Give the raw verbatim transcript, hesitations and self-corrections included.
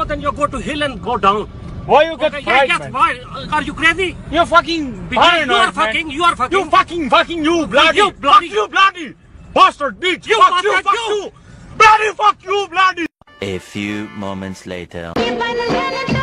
then you go to hill and go down. Why you get Okay, fried, yes, man? why? Are you crazy? You're fucking Because you paranoid, are fucking, man. you are fucking. You fucking fucking you bloody. You bloody. Fuck you bloody. Bastard bitch. You fuck you, bastard, fuck you. you. Bloody fuck you bloody. A few moments later. You find the